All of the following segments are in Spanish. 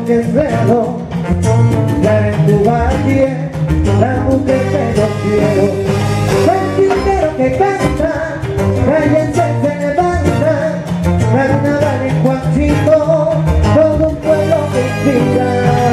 que suelo, ya en tu valle, la mujer que no quiero. Soy tintero que canta, cállense se levanta, carnaval en Juancito, todo un pueblo que inspira.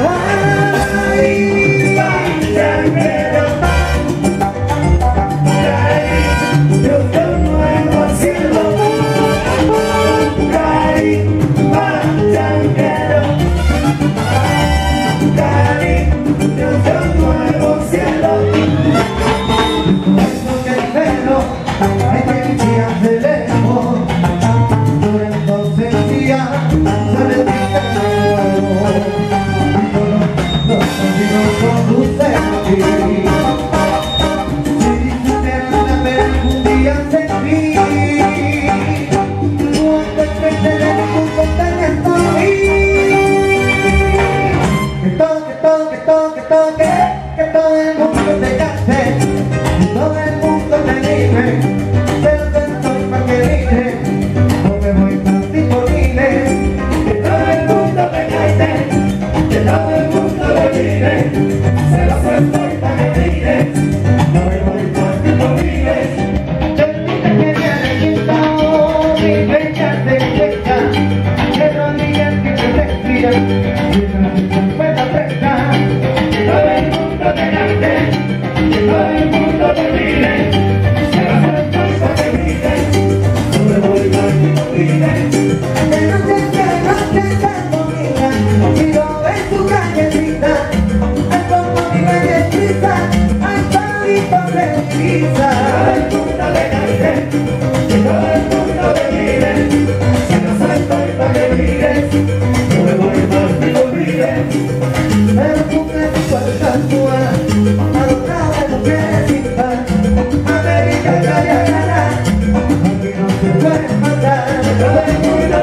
Que todo el mundo te cante, todo el mundo te anime, pero que no soy pa' que mire, no me voy fácil por miles. Que todo el mundo te cante, que todo el mundo te mire, se lo soy pa' que mire, no me voy fácil por miles. Yo dije que me arreglito, mi fecha de fecha, que no digan que te respiran, que no fue la fecha. Todo el mundo te mire, se va a hacer cosa que mire, no me voy más que no mire. Que no se conmigo, si lo ves tu callecita, ay como mi galletita, ay palito de pizza. Todo el mundo te cante, que todo el mundo te mire, se no soy pa' que mire, no me voy más que no mire. Pero tú que tu puerta actúa, América, aquí no se puede matar, todo el mundo